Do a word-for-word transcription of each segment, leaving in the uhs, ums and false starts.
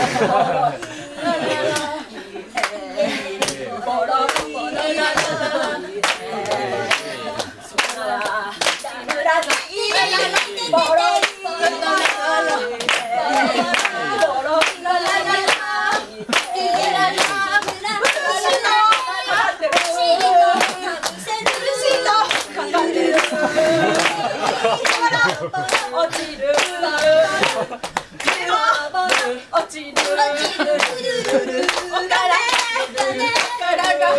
落ちる落ちるお金からが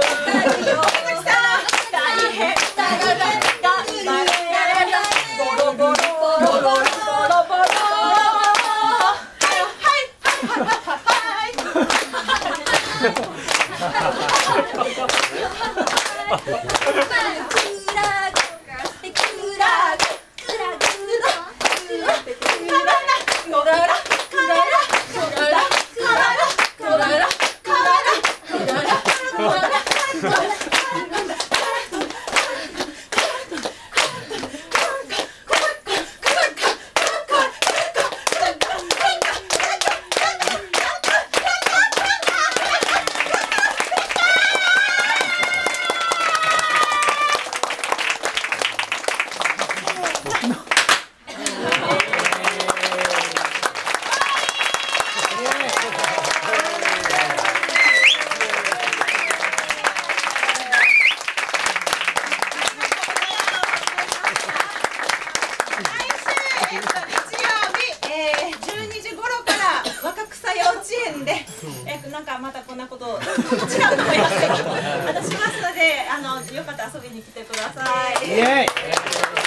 大変だが頑張れボロボロボロボロボロボロはいはいはいえなんかまたこんなこと違うと思いますけど、あのしますので、あのよかったら遊びに来てください。